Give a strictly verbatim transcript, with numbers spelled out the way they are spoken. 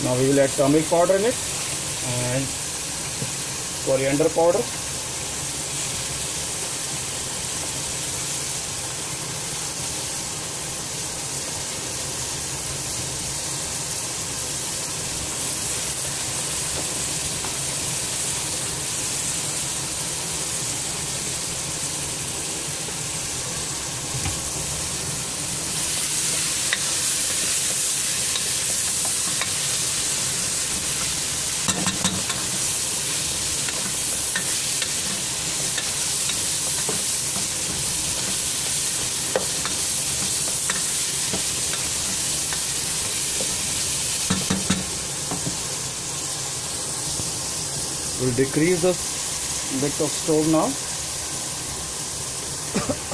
Now we will add turmeric powder in it and coriander powder. We'll decrease the bit of stove now.